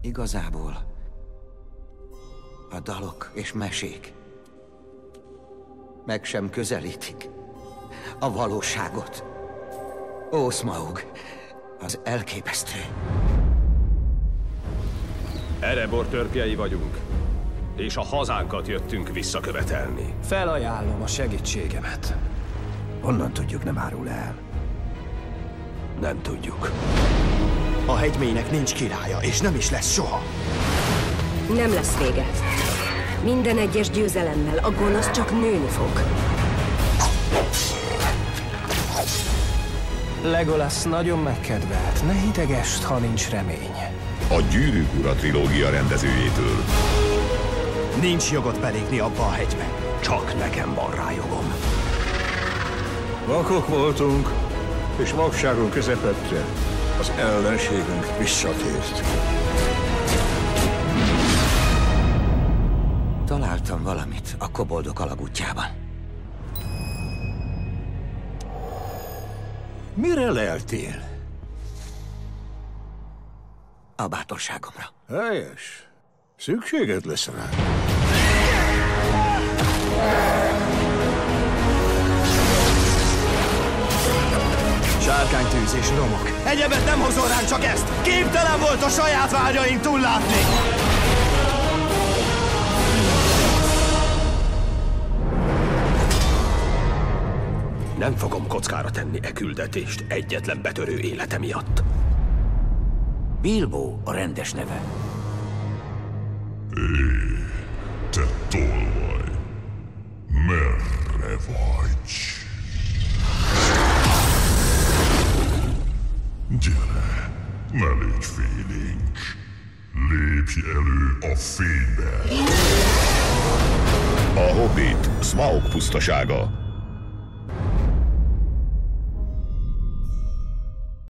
Igazából a dalok és mesék meg sem közelítik a valóságot. Ó, Smaug, az elképesztő. Erebor törpjei vagyunk, és a hazánkat jöttünk visszakövetelni. Felajánlom a segítségemet. Honnan tudjuk, nem árul el? Nem tudjuk. A hegymélynek nincs királya, és nem is lesz soha. Nem lesz vége. Minden egyes győzelemmel a gonosz csak nőni fog. Legolas nagyon megkedvelt. Ne hidegest, ha nincs remény. A Gyűrűk Ura trilógia rendezőjétől. Nincs jogod belépni abba a hegybe. Csak nekem van rá jogom. Vakok voltunk, és vakságunk közepette az ellenségünk visszatért. Találtam valamit a koboldok alagútjában. Mire leltél? A bátorságomra. Helyes. Szükséged lesz rá. Sárkánytűz és romok. Egyebet nem hozol ránk, csak ezt! Képtelen volt a saját vágyaink túllátni! Nem fogom kockára tenni e küldetést egyetlen betörő élete miatt. Bilbo a rendes neve. Te tolvaj, merre vagy? Gyere, ne légy félénk. Lépj elő a fénybe. A Hobbit, Smaug pusztasága.